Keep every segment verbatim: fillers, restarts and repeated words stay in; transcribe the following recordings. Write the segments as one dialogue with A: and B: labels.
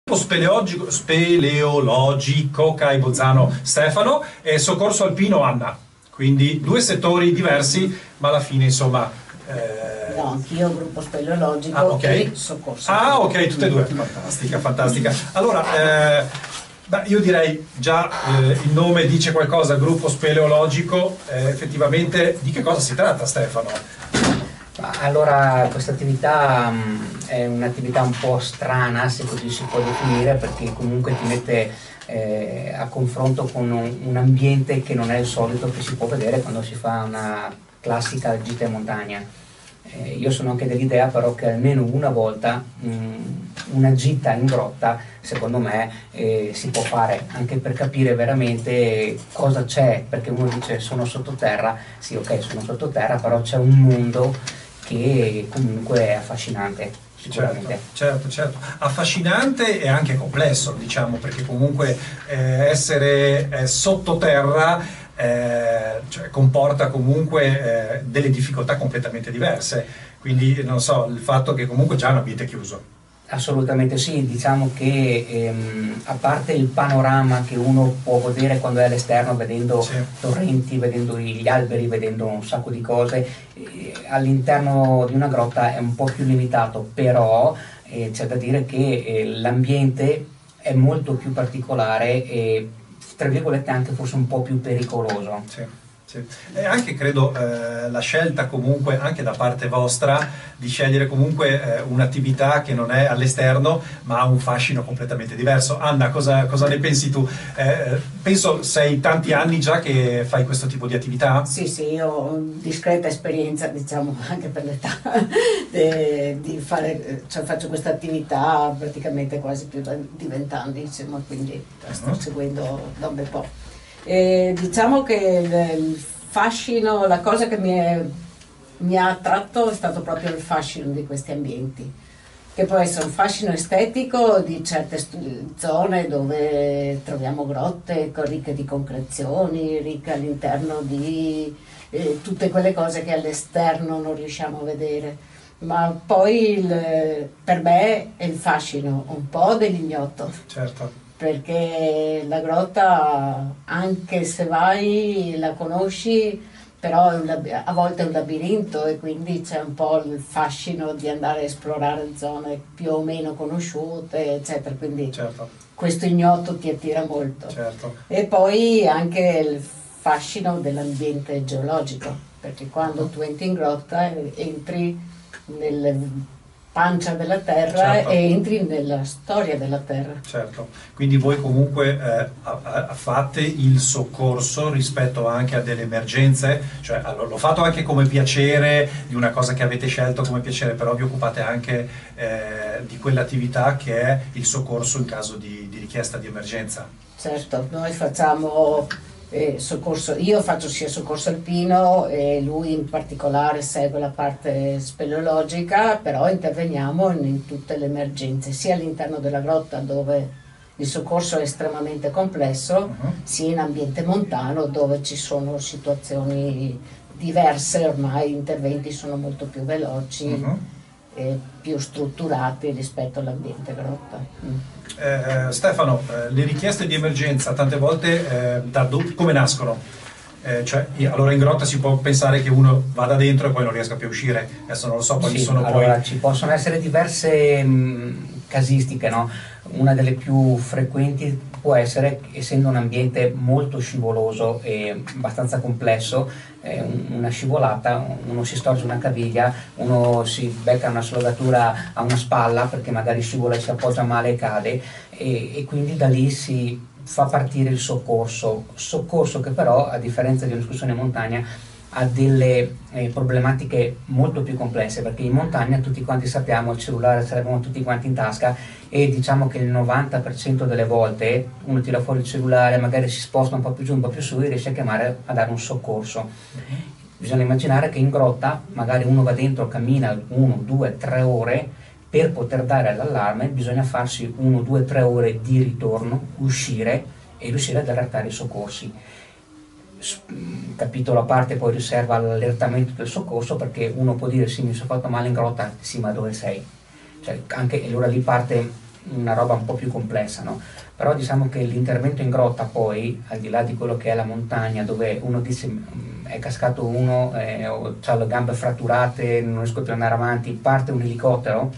A: Speleologico, speleologico Kai Bozzano Stefano e soccorso alpino Anna, quindi due settori diversi, ma alla fine insomma
B: eh... no, anch'io gruppo speleologico
A: ah, okay.
B: e soccorso
A: ah
B: alpino.
A: ok, tutte e due, fantastica, fantastica. Allora, eh, beh, io direi già eh, il nome dice qualcosa, gruppo speleologico, eh, effettivamente di che cosa si tratta, Stefano?
C: Allora, questa attività um, è un'attività un po' strana, se così si può definire, perché comunque ti mette eh, a confronto con un, un ambiente che non è il solito che si può vedere quando si fa una classica gita in montagna. Eh, io sono anche dell'idea però che almeno una volta um, una gita in grotta, secondo me, eh, si può fare, anche per capire veramente cosa c'è, perché uno dice sono sottoterra, sì ok sono sottoterra, però c'è un mondo che comunque è affascinante, sicuramente.
A: Certo, certo, certo. Affascinante e anche complesso, diciamo, perché comunque eh, essere eh, sottoterra eh, cioè, comporta comunque eh, delle difficoltà completamente diverse, quindi non so, il fatto che comunque già è un ambiente chiuso.
C: Assolutamente sì, diciamo che ehm, a parte il panorama che uno può vedere quando è all'esterno, vedendo sì. torrenti, vedendo gli alberi, vedendo un sacco di cose, eh, all'interno di una grotta è un po' più limitato, però eh, c'è da dire che eh, l'ambiente è molto più particolare e tra virgolette anche forse un po' più pericoloso.
A: Sì. Sì. E anche credo eh, la scelta comunque anche da parte vostra di scegliere comunque eh, un'attività che non è all'esterno ma ha un fascino completamente diverso. Anna, cosa, cosa ne pensi tu? Eh, penso sei tanti anni già che fai questo tipo di attività?
B: Sì, sì, io ho discreta esperienza, diciamo, anche per l'età, di fare, cioè faccio questa attività praticamente quasi più di vent'anni, insomma, quindi la sto uh-huh. seguendo da un bel po'. E diciamo che il, il fascino, la cosa che mi, è, mi ha attratto è stato proprio il fascino di questi ambienti, che può essere un fascino estetico di certe zone dove troviamo grotte ricche di concrezioni, ricche all'interno di eh, tutte quelle cose che all'esterno non riusciamo a vedere, ma poi il, per me è il fascino un po' dell'ignoto.
A: Certo.
B: Perché la grotta, anche se vai, la conosci, però è un, a volte è un labirinto e quindi c'è un po' il fascino di andare a esplorare zone più o meno conosciute, eccetera, quindi
A: certo.
B: questo ignoto ti attira molto.
A: Certo.
B: E poi anche il fascino dell'ambiente geologico, perché quando tu entri in grotta entri nel pancia della terra certo. e entri nella storia della terra.
A: Certo, quindi voi comunque eh, fate il soccorso rispetto anche a delle emergenze, cioè l'ho fatto anche come piacere di una cosa che avete scelto come piacere, però vi occupate anche eh, di quell'attività che è il soccorso in caso di, di richiesta di emergenza.
B: Certo, noi facciamo eh, soccorso, io faccio sia soccorso alpino e lui in particolare segue la parte speleologica, però interveniamo in, in tutte le emergenze, sia all'interno della grotta dove il soccorso è estremamente complesso, uh-huh. sia in ambiente montano dove ci sono situazioni diverse, ormai gli interventi sono molto più veloci uh-huh. e più strutturati rispetto all'ambiente grotta. Mm.
A: Eh, Stefano, eh, le richieste di emergenza tante volte eh, da come nascono? Eh, cioè, allora in grotta si può pensare che uno vada dentro e poi non riesca più a uscire, adesso non lo so, quali
C: sì,
A: sono
C: allora,
A: poi...
C: ci possono essere diverse mh, casistiche, no? Una delle più frequenti può essere, essendo un ambiente molto scivoloso e abbastanza complesso, eh, una scivolata, uno si storce una caviglia, uno si becca una slogatura a una spalla perché magari scivola e si appoggia male e cade e, e quindi da lì si fa partire il soccorso, soccorso che però a differenza di un'escursione in montagna ha delle eh, problematiche molto più complesse, perché in montagna tutti quanti sappiamo il cellulare ce l'abbiamo tutti quanti in tasca e diciamo che il novanta per cento delle volte uno tira fuori il cellulare, magari si sposta un po' più giù, un po' più su e riesce a chiamare a dare un soccorso. Bisogna immaginare che in grotta magari uno va dentro, cammina uno, due, tre ore, per poter dare l'allarme bisogna farsi uno, due, tre ore di ritorno, uscire e riuscire ad allertare i soccorsi. Capitolo a parte poi riserva all'allertamento del soccorso, perché uno può dire sì mi sono fatto male in grotta, sì ma dove sei? Cioè, anche, e allora lì parte una roba un po' più complessa, no? Però diciamo che l'intervento in grotta poi, al di là di quello che è la montagna, dove uno dice è cascato uno, eh, ha le gambe fratturate, non riesco più ad andare avanti, parte un elicottero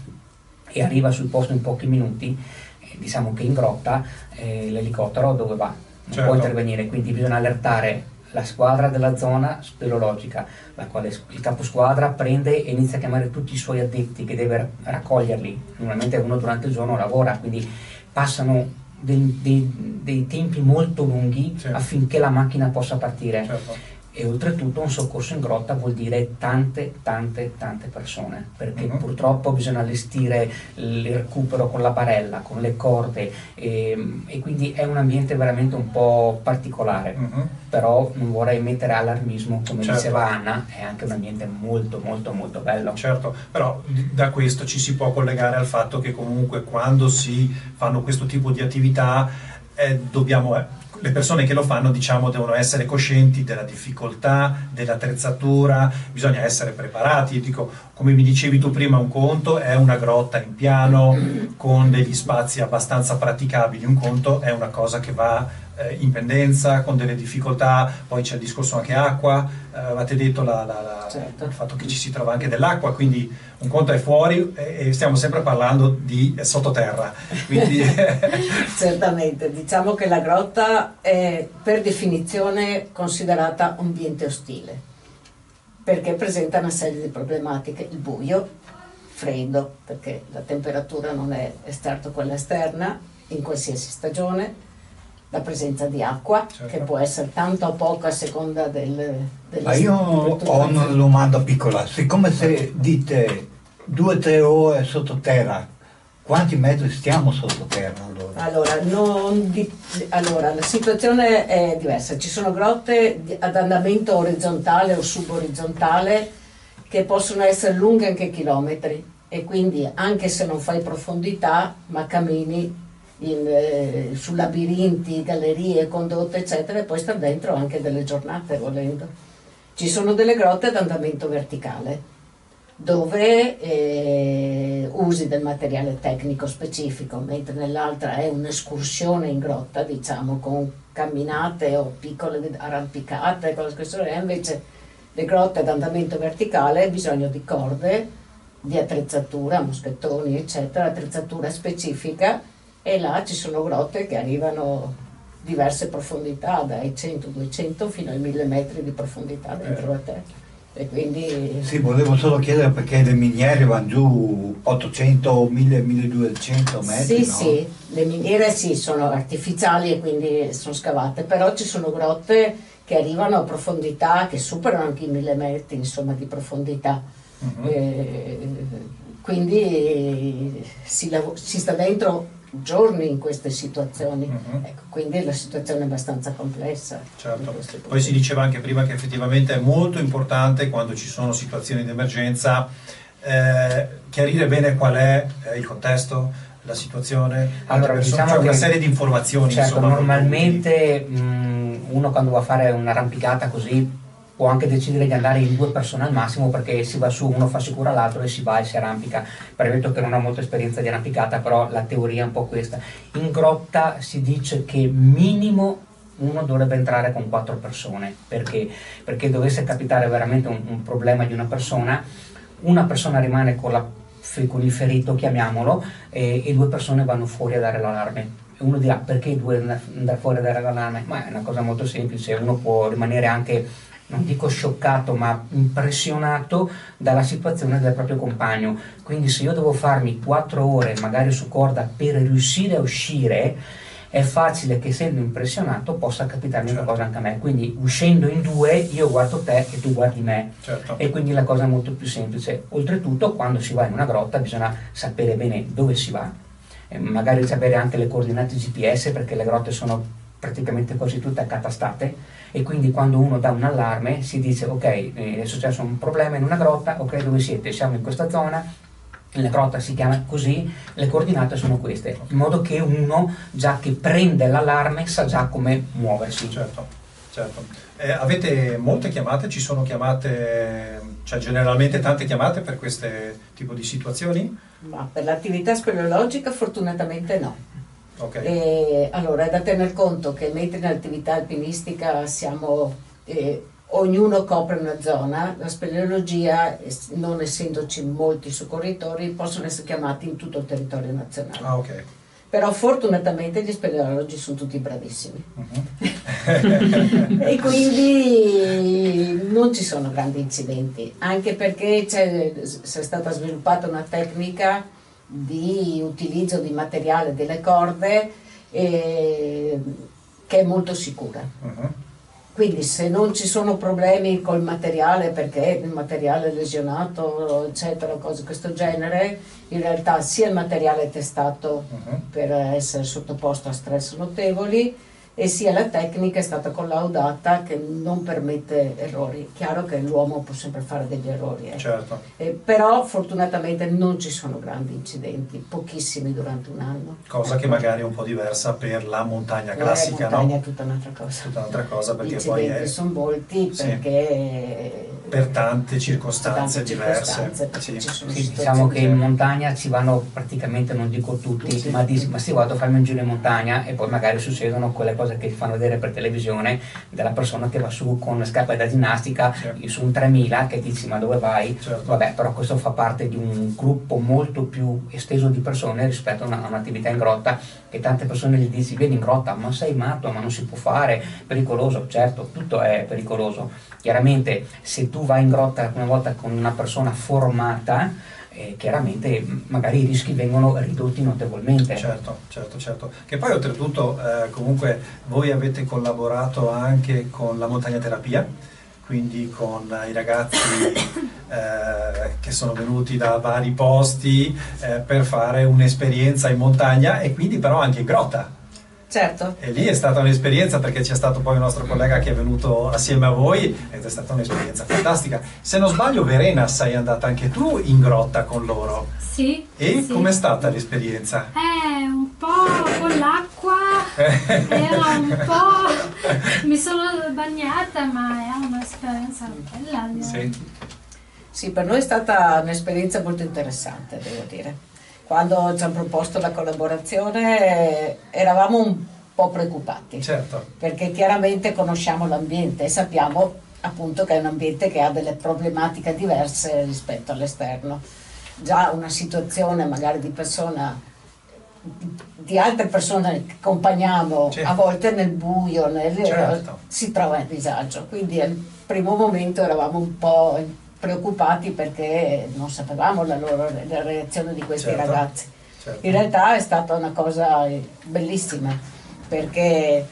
C: e arriva sul posto in pochi minuti, eh, diciamo che in grotta eh, l'elicottero dove va? Non
A: certo.
C: può intervenire, quindi bisogna allertare la squadra della zona speleologica, la quale il caposquadra prende e inizia a chiamare tutti i suoi addetti che deve raccoglierli. Normalmente uno durante il giorno lavora, quindi passano dei, dei, dei tempi molto lunghi, certo, affinché la macchina possa partire.
A: Certo.
C: E oltretutto un soccorso in grotta vuol dire tante tante tante persone, perché
A: uh-huh.
C: purtroppo bisogna allestire il recupero con la barella, con le corde, e, e quindi è un ambiente veramente un po' particolare. Uh-huh. Però non vorrei mettere allarmismo, come
A: certo.
C: diceva Anna, è anche un ambiente molto molto molto bello.
A: Certo, però da questo ci si può collegare al fatto che comunque quando si fanno questo tipo di attività eh, dobbiamo... Eh, le persone che lo fanno, diciamo, devono essere coscienti della difficoltà, dell'attrezzatura, bisogna essere preparati. Dico, come mi dicevi tu prima, un conto è una grotta in piano con degli spazi abbastanza praticabili, un conto è una cosa che va eh, in pendenza, con delle difficoltà, poi c'è il discorso anche acqua, eh, avete detto la, la, la, certo. il fatto che ci si trova anche dell'acqua, quindi un conto è fuori e, e stiamo sempre parlando di eh, sottoterra. Quindi
B: certamente, diciamo che la grotta è per definizione considerata un ambiente ostile, perché presenta una serie di problematiche: il buio, freddo, perché la temperatura non è certo quella esterna in qualsiasi stagione, la presenza di acqua, certo, che può essere tanto o poco a seconda del...
D: Ma io ho una domanda piccola: siccome se dite due o tre ore sottoterra, quanti metri stiamo sottoterra allora?
B: Allora, non di, allora, la situazione è diversa. Ci sono grotte ad andamento orizzontale o suborizzontale che possono essere lunghe anche chilometri, e quindi anche se non fai profondità ma cammini in, eh, su labirinti, gallerie, condotte eccetera, e puoi stare dentro anche delle giornate volendo. Ci sono delle grotte ad andamento verticale dove eh, usi del materiale tecnico specifico, mentre nell'altra è un'escursione in grotta, diciamo, con camminate o piccole arrampicate, cose che sono. Invece le grotte ad andamento verticale hai bisogno di corde, di attrezzatura, moschettoni eccetera, attrezzatura specifica, e là ci sono grotte che arrivano diverse profondità, dai cento duecento fino ai mille metri di profondità dentro la terra. E quindi...
D: Sì, volevo solo chiedere perché le miniere vanno giù ottocento, mille, milleduecento metri,
B: sì,
D: no?
B: Sì, le miniere sì, sono artificiali e quindi sono scavate, però ci sono grotte che arrivano a profondità che superano anche i mille metri, insomma, di profondità. Uh-huh. eh, quindi si, lav- si sta dentro giorni in queste situazioni, uh-huh. Ecco, quindi la situazione è abbastanza complessa.
A: Certo. Poi si diceva anche prima che effettivamente è molto importante, quando ci sono situazioni di emergenza, eh, chiarire bene qual è eh, il contesto, la situazione,
C: allora, diciamo
A: cioè
C: che,
A: una serie di informazioni.
C: Certo,
A: insomma,
C: normalmente mh, uno quando va a fare un'arrampicata così può anche decidere di andare in due persone al massimo, perché si va su, uno fa sicura l'altro e si va e si arrampica. Premetto che non ho molta esperienza di arrampicata, però la teoria è un po' questa. In grotta si dice che minimo uno dovrebbe entrare con quattro persone, perché, perché dovesse capitare veramente un, un problema di una persona, una persona rimane con, la, con il ferito, chiamiamolo, e, e due persone vanno fuori a dare l'allarme. Uno dirà: perché due andare fuori a dare l'allarme? Ma è una cosa molto semplice, uno può rimanere anche, non dico scioccato, ma impressionato dalla situazione del proprio compagno. Quindi se io devo farmi quattro ore magari su corda per riuscire a uscire, è facile che, essendo impressionato, possa capitarmi, certo, una cosa anche a me. Quindi uscendo in due io guardo te e tu guardi me,
A: certo,
C: e quindi la cosa è molto più semplice. Oltretutto, quando si va in una grotta bisogna sapere bene dove si va, e magari sapere anche le coordinate G P S, perché le grotte sono praticamente quasi tutte accatastate, e quindi quando uno dà un allarme si dice: ok, è successo un problema in una grotta, ok, dove siete? Siamo in questa zona, la grotta si chiama così, le coordinate sono queste, in modo che uno, già che prende l'allarme, sa già come muoversi.
A: Certo, certo. Eh, avete molte chiamate? Ci sono chiamate C'è generalmente tante chiamate per questo tipo di situazioni?
B: Ma per l'attività speleologica fortunatamente no.
A: Okay.
B: E, allora è da tener conto che mentre in attività alpinistica siamo, eh, ognuno copre una zona, la speleologia, non essendoci molti soccorritori, possono essere chiamati in tutto il territorio nazionale.
A: Ah, ok.
B: Però fortunatamente gli speleologi sono tutti bravissimi.
A: Uh-huh.
B: E quindi non ci sono grandi incidenti, anche perché c'è, è stata sviluppata una tecnica di utilizzo di materiale delle corde eh, che è molto sicura.
A: Uh-huh.
B: Quindi se non ci sono problemi col materiale, perché il materiale lesionato, eccetera, cose di questo genere, in realtà sia il materiale è testato
A: uh-huh.
B: per essere sottoposto a stress notevoli, e sia la tecnica è stata collaudata che non permette errori. Chiaro che l'uomo può sempre fare degli errori, eh.
A: Certo.
B: Eh, però fortunatamente non ci sono grandi incidenti, pochissimi durante un anno.
A: Cosa che magari è un po' diversa per la montagna classica,
B: la montagna
A: no?
B: è tutta un'altra cosa.
A: Tutta un'altra cosa, perché
B: Gli
A: poi
B: incidenti
A: è
B: sono molti
A: sì.
B: perché
A: per tante circostanze
B: tante
A: diverse.
B: circostanze, perché
A: Sì.
B: ci sono
C: Sì,
B: situazioni
C: diciamo che in
B: diverse.
C: montagna ci vanno praticamente, non dico tutti,
B: Sì.
C: ma dici, ma sì, vado a farmi un giro in montagna, e poi magari succedono quelle cose che ti fanno vedere per televisione della persona che va su con le scarpe da ginnastica,
A: Sì.
C: su un tremila, che dici ma dove vai?
A: Certo.
C: Vabbè, però questo fa parte di un gruppo molto più esteso di persone rispetto a, una, a un'attività in grotta, che tante persone gli dici vieni in grotta, ma sei matto, ma non si può fare, pericoloso. Certo, tutto è pericoloso. Chiaramente se tu vai in grotta una volta con una persona formata, eh, chiaramente magari i rischi vengono ridotti notevolmente.
A: Certo, certo, certo. Che poi oltretutto eh, comunque voi avete collaborato anche con la montagnaterapia, quindi con i ragazzi eh, che sono venuti da vari posti eh, per fare un'esperienza in montagna, e quindi però anche in grotta.
B: Certo.
A: E lì è stata un'esperienza, perché c'è stato poi un nostro collega che è venuto assieme a voi, ed è stata un'esperienza fantastica. Se non sbaglio, Verena, sei andata anche tu in grotta con loro.
E: Sì.
A: E
E: sì.
A: com'è stata l'esperienza?
E: Eh, un po' con l'acqua, era un po'... mi sono bagnata, ma è un'esperienza bella.
A: Sì.
B: Sì, per noi è stata un'esperienza molto interessante, devo dire. Quando ci hanno proposto la collaborazione eh, eravamo un po' preoccupati,
A: Certo.
B: perché chiaramente conosciamo l'ambiente e sappiamo appunto che è un ambiente che ha delle problematiche diverse rispetto all'esterno. Già una situazione magari di persona, di altre persone che accompagniamo,
A: Certo.
B: a volte nel buio, nel,
A: Certo.
B: si trova in disagio, quindi al primo momento eravamo un po' preoccupati perché non sapevamo la loro la reazione di questi
A: Certo.
B: ragazzi.
A: Certo.
B: In realtà è stata una cosa bellissima, perché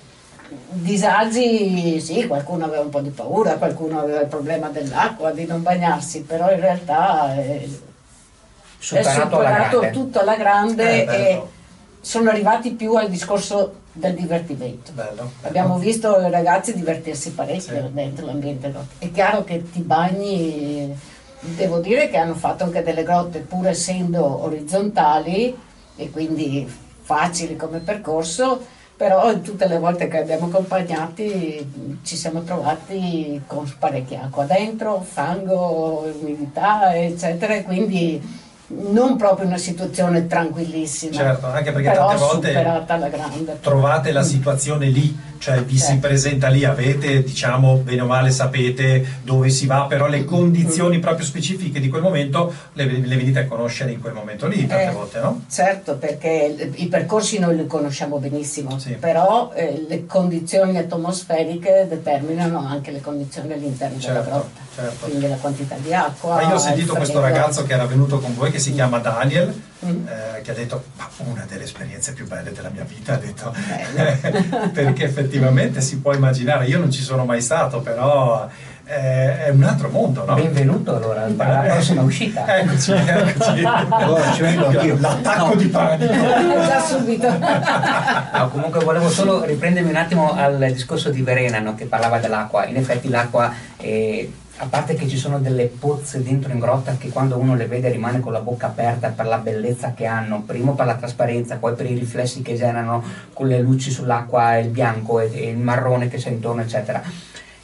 B: disagi, sì, qualcuno aveva un po' di paura, qualcuno aveva il problema dell'acqua, di non bagnarsi, però in realtà è,
C: Superato,
B: è superato
C: alla grande.
B: tutto alla grande,
A: Eh,
B: e
A: bello.
B: sono arrivati più al discorso del divertimento.
A: Bello.
B: Abbiamo visto i ragazzi divertirsi parecchio
A: Sì.
B: dentro l'ambiente. È chiaro che ti bagni, devo dire che hanno fatto anche delle grotte pur essendo orizzontali e quindi facili come percorso, però tutte le volte che abbiamo accompagnati ci siamo trovati con parecchia acqua dentro, fango, umidità, eccetera, e quindi non proprio una situazione tranquillissima.
A: Certo, anche perché
B: però
A: tante volte
B: superata alla grande.
A: trovate la situazione lì, cioè vi si
B: Certo.
A: presenta lì, avete, diciamo, bene o male sapete dove si va, però le condizioni proprio specifiche di quel momento le, le venite a conoscere in quel momento lì, tante
B: Eh,
A: volte, no?
B: Certo, perché i percorsi noi li conosciamo benissimo,
A: Sì.
B: però eh, le condizioni atmosferiche determinano anche le condizioni all'interno della
A: Certo,
B: grotta,
A: certo.
B: quindi la quantità di acqua.
A: Ma io ho
B: il
A: sentito questo
B: freddo.
A: ragazzo che era venuto con voi, che si chiama Daniel,
B: Mm.
A: eh, che ha detto, ma una delle esperienze più belle della mia vita, ha detto,
B: Bello.
A: perché effettivamente si può immaginare, io non ci sono mai stato, però eh, è un altro mondo, no?
C: Benvenuto allora alla prossima uscita.
A: Eccoci, eccoci.
D: Allora ci vengo anch'io.
A: L'attacco di panico.
B: Già subito.
C: No, comunque volevo solo riprendermi un attimo al discorso di Verena, no, che parlava dell'acqua. In effetti l'acqua, eh, a parte che ci sono delle pozze dentro in grotta che quando uno le vede rimane con la bocca aperta per la bellezza che hanno, primo per la trasparenza, poi per i riflessi che generano con le luci sull'acqua, il bianco e, e il marrone che c'è intorno, eccetera.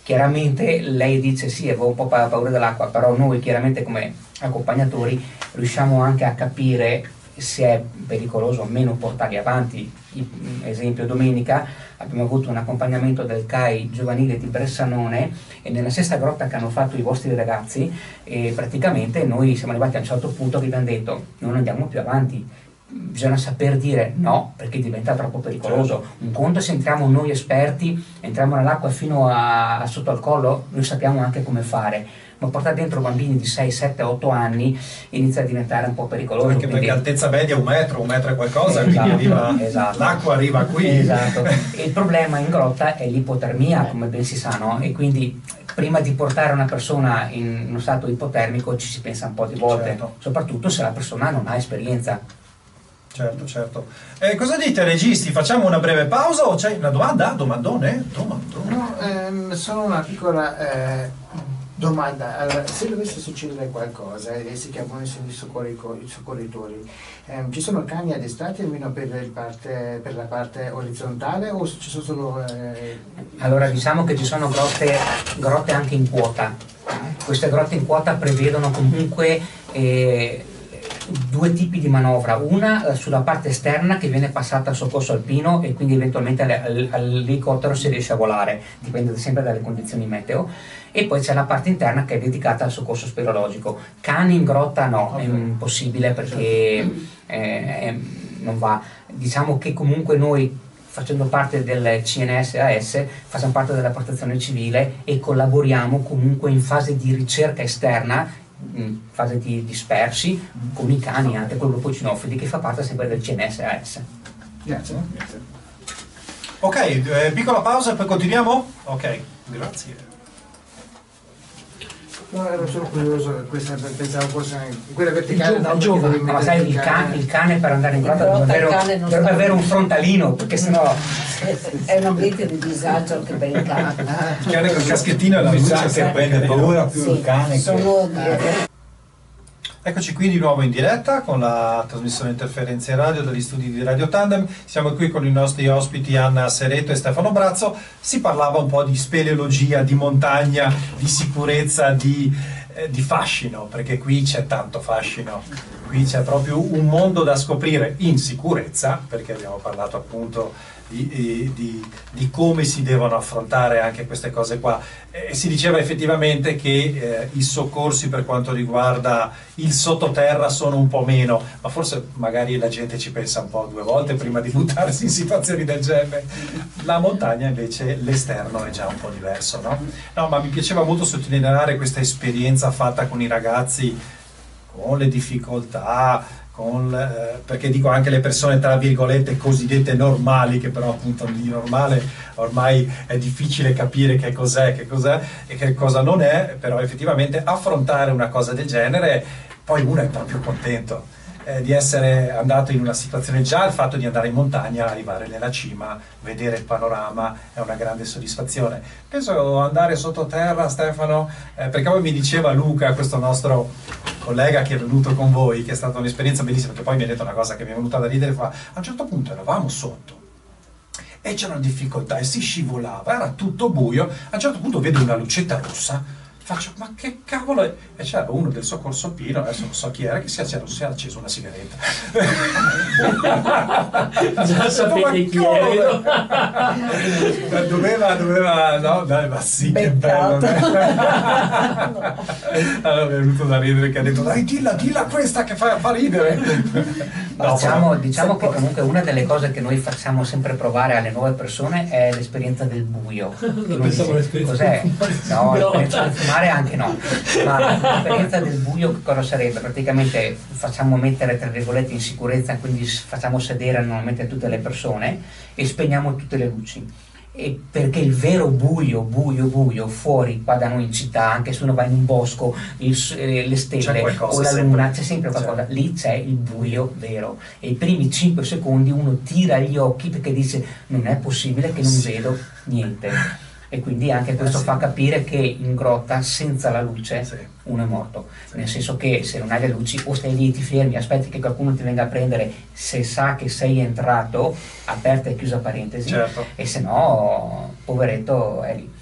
C: Chiaramente lei dice sì, avevo un po' pa- paura dell'acqua, però noi chiaramente come accompagnatori riusciamo anche a capire se è pericoloso o meno portarli avanti. Esempio, domenica abbiamo avuto un accompagnamento del C A I giovanile di Bressanone e nella stessa grotta che hanno fatto i vostri ragazzi, e praticamente noi siamo arrivati a un certo punto che abbiamo detto non andiamo più avanti. Bisogna saper dire no, perché diventa troppo pericoloso. Un conto se entriamo noi esperti, entriamo nell'acqua fino a, a sotto al collo, noi sappiamo anche come fare, ma portare dentro bambini di sei, sette, otto anni inizia a diventare un po' pericoloso.
A: Anche
C: quindi...
A: perché altezza media un metro, un metro e qualcosa,
C: Esatto,
A: quindi arriva,
C: esatto.
A: l'acqua arriva qui.
C: Esatto. E il problema in grotta è l'ipotermia, come ben si sa, no? E quindi prima di portare una persona in uno stato ipotermico ci si pensa un po' di volte,
A: Certo.
C: soprattutto se la persona non ha esperienza.
A: Certo, certo. Eh, cosa dite registi? Facciamo una breve pausa o c'è una domanda? Domandone? Domandone.
F: No, ehm, solo una piccola eh, domanda. Allora, se dovesse succedere qualcosa e si chiamano i soccorrico- i soccorritori, ehm, ci sono cani addestrati almeno per, il parte, per la parte orizzontale o ci sono solo... Eh...
C: Allora diciamo che ci sono grotte, grotte anche in quota. Queste grotte in quota prevedono comunque eh, due tipi di manovra, una eh, sulla parte esterna che viene passata al soccorso alpino e quindi eventualmente all- all'elicottero si riesce a volare, dipende sempre dalle condizioni meteo, e poi c'è la parte interna che è dedicata al soccorso speleologico. Cani in grotta no, okay. È impossibile perché eh, eh, non va. Diciamo che comunque noi, facendo parte del C N S A S, facciamo parte della protezione civile e collaboriamo comunque in fase di ricerca esterna, in fase di dispersi, con i cani, anche con il gruppo cinofili che fa parte sempre del C N S A S.
F: Grazie. Grazie.
A: Ok, eh, piccola pausa e poi continuiamo? Ok, grazie.
F: No, ero solo curioso, questa, pensavo fosse quella verticale.
B: Giovane,
F: no,
B: giovane.
C: Ma sai, il cane, il cane per andare in grotta
B: In
C: dovrebbe
B: grotta
C: avere,
B: il cane non
C: dovrebbe
B: sta-
C: avere un frontalino, perché sennò...
B: È un ambiente di disagio anche per il cane.
A: Il cane col caschettino e la
D: Mi
A: luce
D: sa che
A: sempre
D: prende
A: carino.
D: paura più
B: Sì,
D: il cane che...
B: sono di-
A: Eccoci qui di nuovo in diretta con la trasmissione Interferenze Radio dagli studi di Radio Tandem. Siamo qui con i nostri ospiti Anna Sereto e Stefano Brazzo. Si parlava un po' di speleologia, di montagna, di sicurezza, di, eh, di fascino, perché qui c'è tanto fascino. Qui c'è proprio un mondo da scoprire in sicurezza, perché abbiamo parlato appunto di, di, di come si devono affrontare anche queste cose qua. E si diceva effettivamente che eh, i soccorsi per quanto riguarda il sottoterra sono un po' meno, ma forse magari la gente ci pensa un po' due volte prima di buttarsi in situazioni del genere. La montagna invece, l'esterno è già un po' diverso, no? No, ma mi piaceva molto sottolineare questa esperienza fatta con i ragazzi, con le difficoltà, con, eh, perché dico anche le persone tra virgolette cosiddette normali, che però appunto di normale ormai è difficile capire che cos'è, che cos'è e che cosa non è, però effettivamente affrontare una cosa del genere, poi uno è proprio contento eh, di essere andato in una situazione, già il fatto di andare in montagna, arrivare nella cima, vedere il panorama è una grande soddisfazione. Penso andare sottoterra, Stefano, eh, perché poi mi diceva Luca, questo nostro collega che è venuto con voi, che è stata un'esperienza bellissima, che poi mi ha detto una cosa che mi è venuta da ridere, fa, a un certo punto eravamo sotto e c'erano difficoltà e si scivolava, era tutto buio, a un certo punto vedo una lucetta rossa, faccio, ma che cavolo è? E c'era uno del soccorso alpino, adesso non so chi era, che si è acceso, si è acceso una sigaretta.
G: Già sapete chi è.
A: doveva, doveva, no, dai, ma sì, che bello. Allora mi è venuto da ridere, che ha detto, dai, dilla, dilla questa che fa, fa ridere. No,
C: diciamo
A: però,
C: diciamo che comunque una delle cose che noi facciamo sempre provare alle nuove persone è l'esperienza del buio.
G: Non pensavo all'esperienza
C: Cos'è?
G: del fumo.
C: No,
G: No,
C: l'esperienza
G: dai.
C: del fumare anche no. Ma l'esperienza del buio che cosa sarebbe? Praticamente facciamo mettere tra virgolette in sicurezza, quindi facciamo sedere normalmente tutte le persone e spegniamo tutte le luci. E perché il vero buio, buio, buio, fuori qua da noi in città, anche se uno va in un bosco, il, eh, le
A: C'è
C: stelle
A: qualcosa
C: o la
A: sempre.
C: luna, c'è sempre qualcosa,
A: C'è.
C: lì c'è il buio vero. E i primi cinque secondi uno tira gli occhi perché dice non è possibile che non
A: Sì.
C: vedo niente. E quindi anche questo
A: Eh, sì.
C: fa capire che in grotta senza la luce
A: Sì.
C: uno è morto.
A: Sì.
C: Nel senso che se non hai le luci o stai lì, ti fermi, aspetti che qualcuno ti venga a prendere se sa che sei entrato, aperta e chiusa parentesi,
A: Certo.
C: e se no, poveretto, è lì.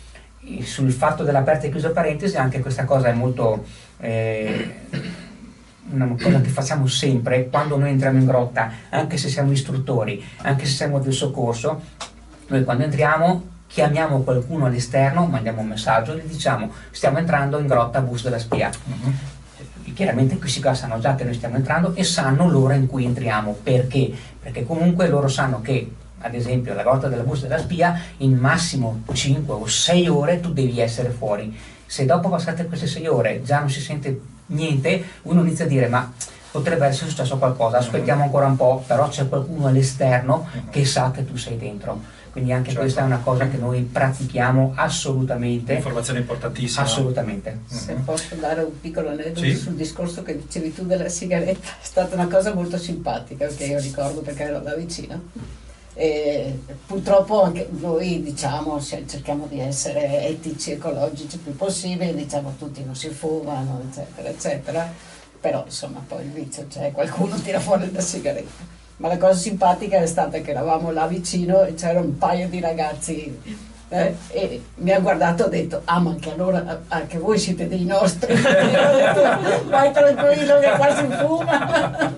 C: sul fatto dell'aperta e chiusa parentesi, anche questa cosa è molto eh, una cosa che facciamo sempre quando noi entriamo in grotta, anche se siamo istruttori, anche se siamo del soccorso. Noi quando entriamo chiamiamo qualcuno all'esterno, mandiamo un messaggio e gli diciamo stiamo entrando in grotta Bus della Spia. Uh-huh. Chiaramente questi qua sanno già che noi stiamo entrando e sanno l'ora in cui entriamo. Perché? Perché comunque loro sanno che, ad esempio, la grotta della Bus della Spia, in massimo cinque o sei ore tu devi essere fuori. Se dopo passate queste sei ore già non si sente niente, uno inizia a dire ma potrebbe essere successo qualcosa, aspettiamo ancora un po', però c'è qualcuno all'esterno che sa che tu sei dentro. Quindi anche certo. Questa è una cosa che noi pratichiamo assolutamente.
A: Informazione importantissima.
C: Assolutamente.
B: Se posso dare un piccolo aneddoto sì? sul discorso che dicevi tu della sigaretta, è stata una cosa molto simpatica, che io ricordo perché ero là vicino. E purtroppo anche noi diciamo cerchiamo di essere etici, ecologici il più possibile, diciamo tutti non si fumano eccetera eccetera, però insomma poi il vizio c'è, qualcuno tira fuori la sigaretta. Ma la cosa simpatica è stata che eravamo là vicino e c'era un paio di ragazzi eh, e mi ha guardato e ha detto ah ma anche allora anche voi siete dei nostri. Vai tranquillo che qua si fuma.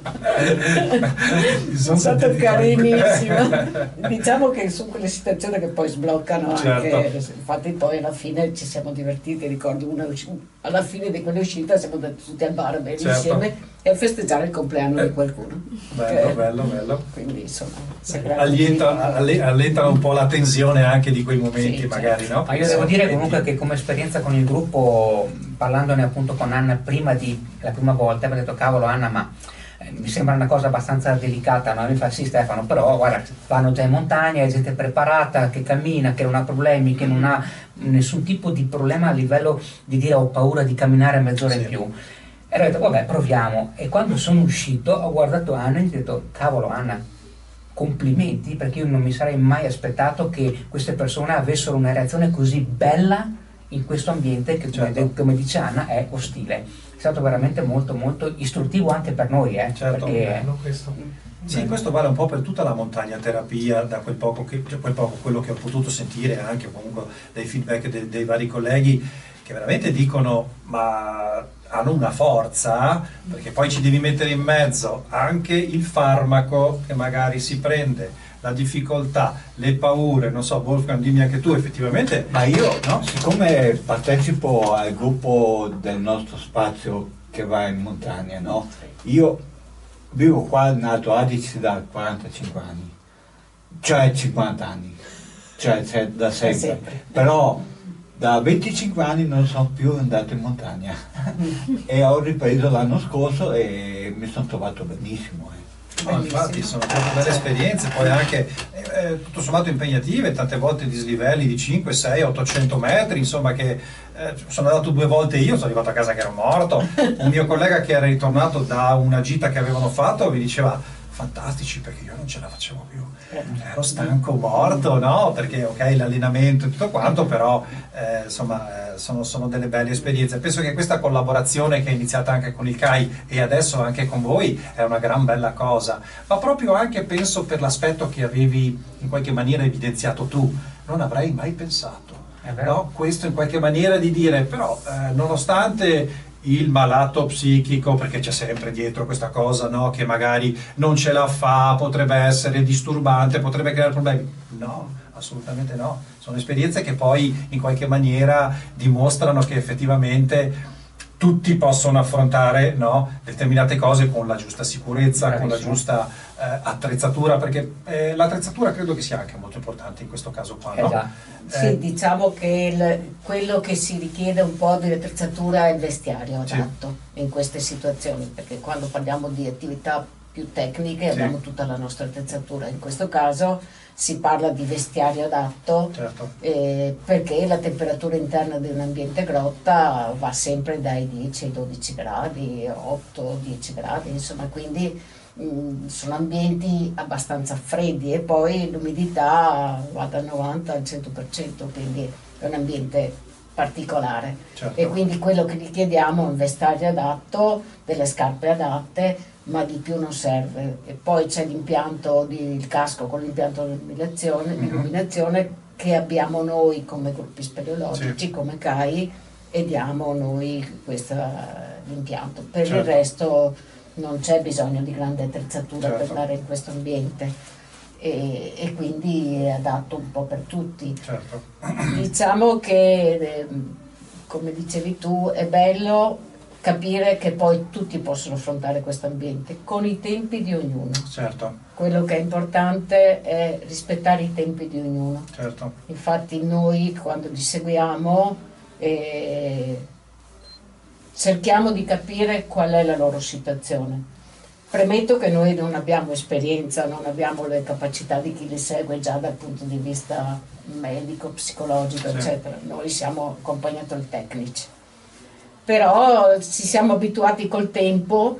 B: È stato carinissimo. Diciamo che sono quelle situazioni che poi sbloccano certo. Anche, infatti poi alla fine ci siamo divertiti, ricordo una alla fine di quell'uscita siamo andati tutti al bar a bere certo. Insieme e a festeggiare il compleanno eh, di qualcuno.
A: Bello, okay. bello, bello.
B: Quindi insomma
A: Allenta, allentano un po' la tensione anche di quei momenti sì, magari, certo. No?
C: Ma io devo dire comunque che come esperienza con il gruppo, parlandone appunto con Anna prima di la prima volta, mi ha detto cavolo Anna ma eh, mi sembra una cosa abbastanza delicata, no? Mi fa sì Stefano, però guarda vanno già in montagna, è gente preparata, che cammina, che non ha problemi, che non ha nessun tipo di problema a livello di dire ho paura di camminare mezz'ora sì. in più. E ho detto vabbè proviamo, e quando sono uscito ho guardato Anna e gli ho detto cavolo Anna, complimenti, perché io non mi sarei mai aspettato che queste persone avessero una reazione così bella in questo ambiente che certo. come dice Anna è ostile. È stato veramente molto molto istruttivo anche per noi, eh,
A: certo,
C: perché
A: bello questo. Sì, bello. Questo vale un po' per tutta la montagna terapia, da quel poco, che, quel poco quello che ho potuto sentire anche comunque dai feedback dei, dei vari colleghi che veramente dicono ma hanno una forza, perché poi ci devi mettere in mezzo anche il farmaco che magari si prende, la difficoltà, le paure, non so Wolfgang dimmi anche tu effettivamente.
D: Ma io no? Siccome partecipo al gruppo del nostro spazio che va in montagna, no? Io vivo qua in Alto Adige da quarantacinque anni, cioè cinquanta anni, cioè da sempre, sempre. Però da venticinque anni non sono più andato in montagna e ho ripreso l'anno scorso e mi sono trovato benissimo. Eh.
A: No, infatti sono proprio belle esperienze, poi anche eh, tutto sommato impegnative, tante volte dislivelli di cinque, sei, ottocento metri, insomma che eh, sono andato due volte io, sono arrivato a casa che ero morto, un mio collega che era ritornato da una gita che avevano fatto mi diceva fantastici perché io non ce la facevo più, ero stanco morto, no? Perché ok l'allenamento e tutto quanto, però eh, insomma eh, sono, sono delle belle esperienze. Penso che questa collaborazione che è iniziata anche con il C A I e adesso anche con voi è una gran bella cosa, ma proprio anche penso per l'aspetto che avevi in qualche maniera evidenziato tu, non avrei mai pensato, no? Questo in qualche maniera di dire però eh, nonostante il malato psichico, perché c'è sempre dietro questa cosa, no? Che magari non ce la fa, potrebbe essere disturbante, potrebbe creare problemi. No, assolutamente no. Sono esperienze che poi in qualche maniera dimostrano che effettivamente tutti possono affrontare, no? Determinate cose con la giusta sicurezza, Bravissimo. Con la giusta eh, attrezzatura, perché eh, l'attrezzatura credo che sia anche molto importante in questo caso qua, no?
B: Esatto. Sì, eh, diciamo che il, quello che si richiede un po' di attrezzatura è il vestiario adatto sì. in queste situazioni, perché quando parliamo di attività più tecniche sì. abbiamo tutta la nostra attrezzatura, in questo caso si parla di vestiario adatto
A: certo.
B: eh, perché la temperatura interna di un ambiente grotta va sempre dai dieci ai dodici gradi, otto dieci gradi, insomma, quindi mh, sono ambienti abbastanza freddi e poi l'umidità va dal novanta al cento per cento, quindi è un ambiente particolare certo. e quindi quello che gli chiediamo è un vestiario adatto, delle scarpe adatte, ma di più non serve. E poi c'è l'impianto, il casco con l'impianto di illuminazione, mm-hmm. illuminazione che abbiamo noi come gruppi speleologici,
A: Sì.
B: come C A I, e diamo noi questa, l'impianto. Per
A: Certo.
B: il resto non c'è bisogno di grande attrezzatura
A: Certo.
B: per andare in questo ambiente e, e quindi è adatto un po' per tutti.
A: Certo.
B: Diciamo che, eh, come dicevi tu, è bello capire che poi tutti possono affrontare questo ambiente con i tempi di ognuno.
A: Certo,
B: Quello che è importante è rispettare i tempi di ognuno.
A: certo.
B: Infatti noi quando li seguiamo eh, cerchiamo di capire qual è la loro situazione. Premetto che noi non abbiamo esperienza, non abbiamo le capacità di chi li segue già dal punto di vista medico, psicologico,
A: Sì.
B: eccetera. Noi siamo accompagnatori tecnici. Però ci siamo abituati col tempo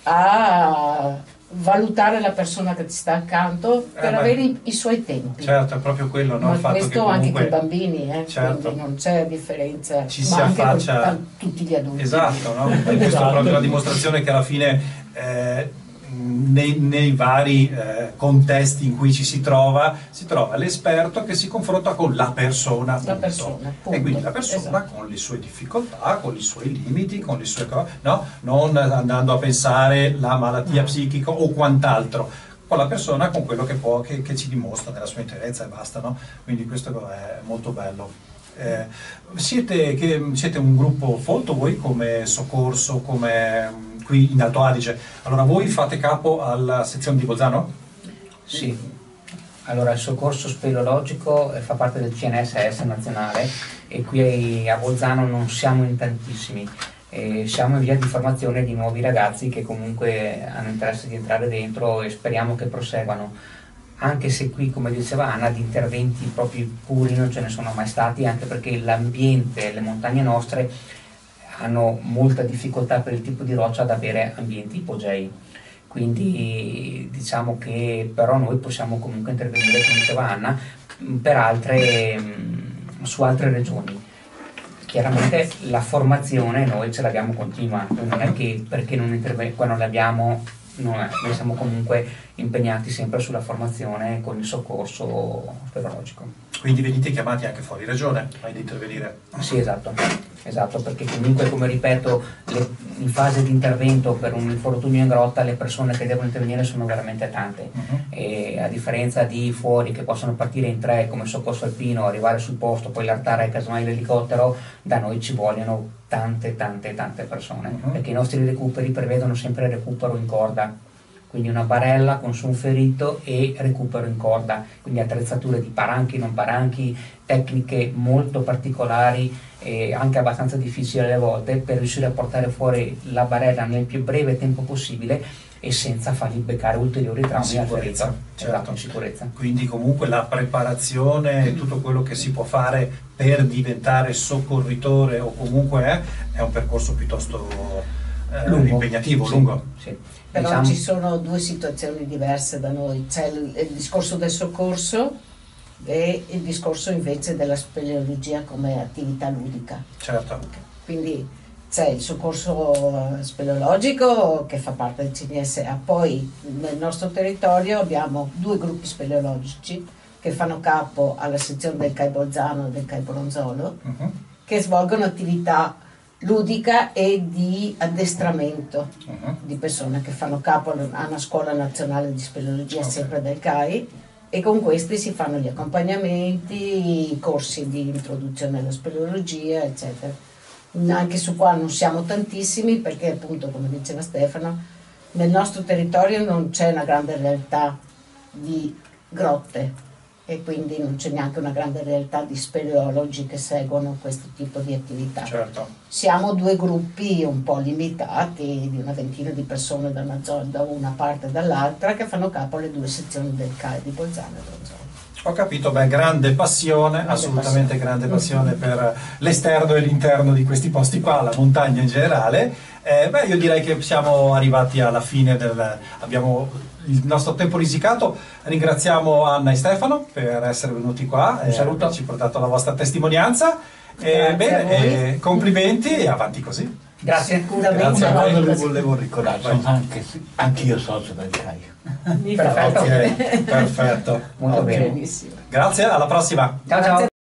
B: a valutare la persona che ti sta accanto per
A: Eh beh.
B: avere i, i suoi tempi.
A: Certo, è proprio quello, no?
B: Ma
A: Il fatto
B: questo
A: che
B: anche
A: comunque...
B: con i bambini, eh?
A: Certo.
B: Quindi non c'è differenza,
A: Ci
B: ma
A: si
B: anche
A: affaccia-
B: con a tutti gli adulti.
A: Esatto, no? E questa
G: Esatto.
A: è proprio la dimostrazione che alla fine eh, nei, nei vari eh, contesti in cui ci si trova, si trova l'esperto che si confronta con la persona.
B: La
A: punto.
B: persona,
A: E
B: punto.
A: quindi la persona
B: Esatto.
A: con le sue difficoltà, con i suoi limiti, con le sue cose, no? Non andando a pensare la malattia psichica o quant'altro. Con la persona, con quello che può, che, che ci dimostra nella sua interezza e basta, no? Quindi questo è molto bello. Eh, siete, che, siete un gruppo folto voi come soccorso, come mh, qui in Alto Adige. Allora voi fate capo alla sezione di Bolzano?
C: Sì, allora il soccorso speleologico eh, fa parte del C N S S nazionale e qui a Bolzano non siamo in tantissimi. E siamo in via di formazione di nuovi ragazzi che comunque hanno interesse di entrare dentro e speriamo che proseguano, anche se qui, come diceva Anna, di interventi proprio puri non ce ne sono mai stati, anche perché l'ambiente, le montagne nostre hanno molta difficoltà per il tipo di roccia ad avere ambienti ipogei, quindi diciamo che però noi possiamo comunque intervenire, come diceva Anna, per altre, su altre regioni. Chiaramente la formazione noi ce l'abbiamo continua, non è che perché non interve- qua non l'abbiamo, non è, noi siamo comunque impegnati sempre sulla formazione con il soccorso speleologico.
A: Quindi venite chiamati anche fuori regione ad intervenire.
C: Sì, esatto, esatto, perché comunque, come ripeto, le, in fase di intervento per un infortunio in grotta le persone che devono intervenire sono veramente tante.
A: Uh-huh.
C: E a differenza di fuori che possono partire in tre come soccorso alpino, arrivare sul posto, poi l'artare casomai l'elicottero, da noi ci vogliono tante tante tante persone,
A: Uh-huh.
C: perché i nostri recuperi prevedono sempre il recupero in corda, quindi una barella con su un ferito e recupero in corda, quindi attrezzature di paranchi, non paranchi, tecniche molto particolari e anche abbastanza difficili alle volte per riuscire a portare fuori la barella nel più breve tempo possibile e senza fargli beccare ulteriori traumi al
A: Sicurezza,
C: ferito.
A: certo.
C: Esatto, in sicurezza.
A: Quindi comunque la preparazione e tutto quello che si può fare per diventare soccorritore o comunque è, è un percorso piuttosto eh,
C: Lungo.
A: impegnativo,
C: Sì,
A: lungo.
C: sì.
B: Però
C: Diciamo-
B: ci sono due situazioni diverse da noi, c'è il, il discorso del soccorso e il discorso invece della speleologia come attività ludica.
A: Certo.
B: Quindi c'è il soccorso speleologico che fa parte del C N S A, poi nel nostro territorio abbiamo due gruppi speleologici che fanno capo alla sezione del C A I Bolzano e del C A I Boronzolo,
A: Uh-huh.
B: che svolgono attività ludica e di addestramento
A: Uh-huh.
B: di persone che fanno capo a una scuola nazionale di speleologia,
A: Ok.
B: sempre del C A I, e con questi si fanno gli accompagnamenti, i corsi di introduzione alla speleologia, eccetera. Anche su qua non siamo tantissimi perché appunto, come diceva Stefano, nel nostro territorio non c'è una grande realtà di grotte e quindi non c'è neanche una grande realtà di speleologi che seguono questo tipo di attività.
A: Certo.
B: Siamo due gruppi un po' limitati, di una ventina di persone da una, zona, da una parte e dall'altra, che fanno capo alle due sezioni del C A I di Bolzano e Bronzolo.
A: Ho capito, beh, grande passione,
B: Grande
A: assolutamente
B: passione.
A: grande passione per l'esterno e l'interno di questi posti qua, la montagna in generale. Eh, beh, io direi che siamo arrivati alla fine del... abbiamo il nostro tempo risicato. Ringraziamo Anna e Stefano per essere venuti qua.
C: Un saluto.
A: Eh, averci portato la vostra testimonianza. Eh,
B: Grazie
A: bene,
B: a voi.
A: eh, complimenti e avanti così.
C: Grazie.
B: Sicuramente.
A: Grazie a
D: Una
A: voi.
D: cosa le volevo ricordare,
A: Vai.
D: sono anche, anch'io socio del C A I.
C: Perfetto.
A: Ok, perfetto.
C: Molto bene.
B: Benissimo.
A: Grazie, alla prossima.
C: Ciao ciao.